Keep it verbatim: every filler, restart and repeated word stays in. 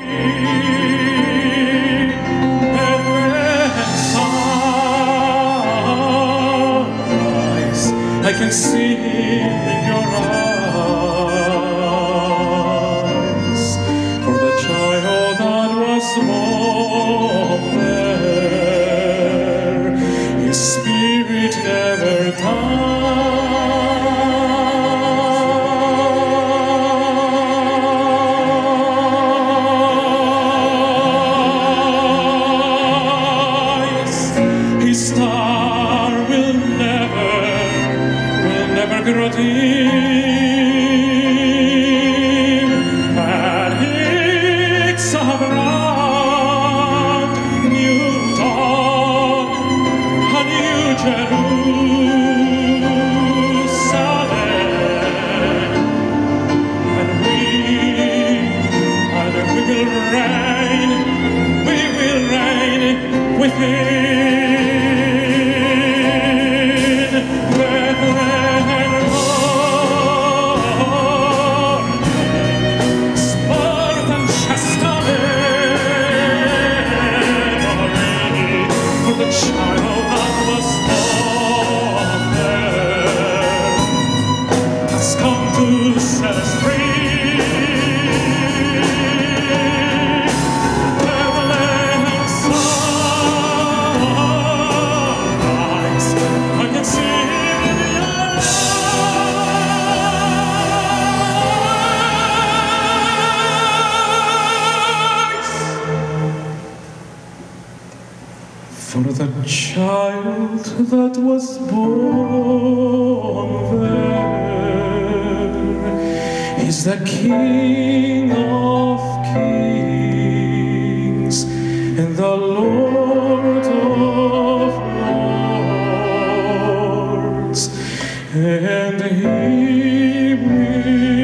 Bethlehem's sunrise, I can see in your eyes, for the child that was born there, his spirit never dies. His star will never, will never grow dim, and it's a brand new dawn, a new Jerusalem, and we, and we will reign, we will reign with him. Bethlehem, morning, Spartan Shasta memory, for the child that was born there has come to set us free. Bethlehem sunrise, I can see him in your eyes. For the child that was born there is the King of kings and the Lord of lords, and he will